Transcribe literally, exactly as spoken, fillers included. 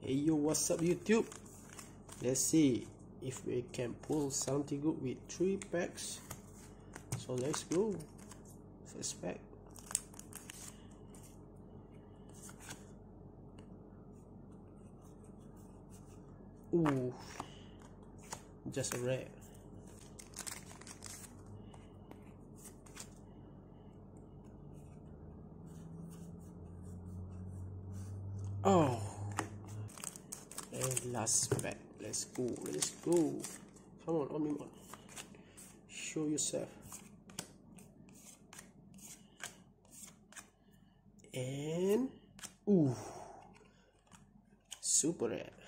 Hey yo, what's up YouTube? Let's see if we can pull something good with three packs. So let's go. First pack. Ooh, just a rare. Oh, and last pack. Let's go, let's go. Come on, Omnimon. Show yourself. And ooh, super rare.